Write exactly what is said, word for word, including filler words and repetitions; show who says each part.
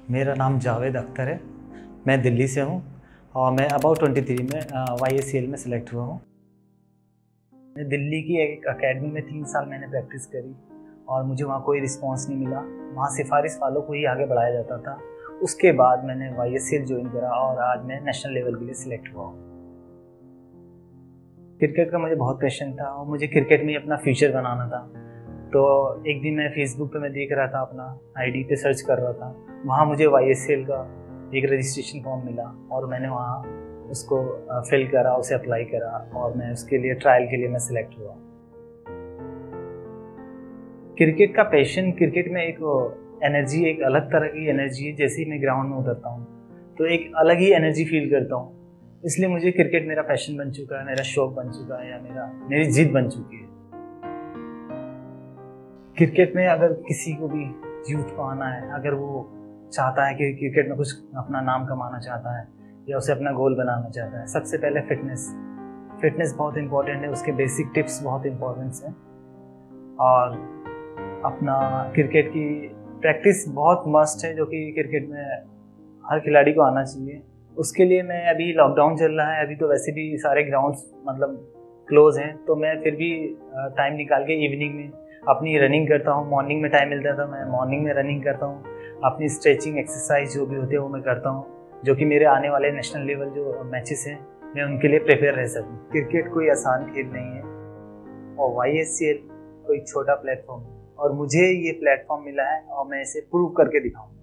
Speaker 1: मेरा नाम जावेद अख्तर है। मैं दिल्ली से हूँ और मैं अबाउट ट्वेंटी थ्री में वाई एस सी एल में सिलेक्ट हुआ हूँ। मैं दिल्ली की एक अकेडमी में तीन साल मैंने प्रैक्टिस करी और मुझे वहाँ कोई रिस्पांस नहीं मिला। वहाँ सिफारिश वालों को ही आगे बढ़ाया जाता था। उसके बाद मैंने Y S C L join करा और आज मैं नेशनल लेवल के लिए सिलेक्ट हुआ हूँ। क्रिकेट का मुझे बहुत पैशन था और मुझे क्रिकेट में ही अपना फ्यूचर बनाना था। तो एक दिन मैं फेसबुक पे मैं देख रहा था, अपना आईडी पे सर्च कर रहा था, वहाँ मुझे वाई एस सी एल का एक रजिस्ट्रेशन फॉर्म मिला और मैंने वहाँ उसको फिल करा, उसे अप्लाई करा और मैं उसके लिए ट्रायल के लिए मैं सिलेक्ट हुआ। क्रिकेट का पैशन, क्रिकेट में एक एनर्जी, एक अलग तरह की एनर्जी है। जैसे ही मैं ग्राउंड में उतरता हूँ तो एक अलग ही एनर्जी फील करता हूँ। इसलिए मुझे क्रिकेट मेरा पैशन बन चुका है, मेरा शौक बन चुका है, या मेरा मेरी जिद बन चुकी है। क्रिकेट में अगर किसी को भी यूथ को आना है, अगर वो चाहता है कि क्रिकेट में कुछ अपना नाम कमाना चाहता है या उसे अपना गोल बनाना चाहता है, सबसे पहले फिटनेस फिटनेस बहुत इंपॉर्टेंट है। उसके बेसिक टिप्स बहुत इंपॉर्टेंट हैं और अपना क्रिकेट की प्रैक्टिस बहुत मस्ट है, जो कि क्रिकेट में हर खिलाड़ी को आना चाहिए। उसके लिए मैं, अभी लॉकडाउन चल रहा है, अभी तो वैसे भी सारे ग्राउंड्स मतलब क्लोज हैं, तो मैं फिर भी टाइम निकाल के इवनिंग में अपनी रनिंग करता हूँ। मॉर्निंग में टाइम मिलता था, मैं मॉर्निंग में रनिंग करता हूँ। अपनी स्ट्रेचिंग एक्सरसाइज जो भी होते हैं वो मैं करता हूँ, जो कि मेरे आने वाले नेशनल लेवल जो मैचेस हैं मैं उनके लिए प्रिपेयर रह सकूँ। क्रिकेट कोई आसान खेल नहीं है और वाई एस सी एल कोई छोटा प्लेटफॉर्म है और मुझे ये प्लेटफॉर्म मिला है और मैं इसे प्रूव करके दिखाऊँ।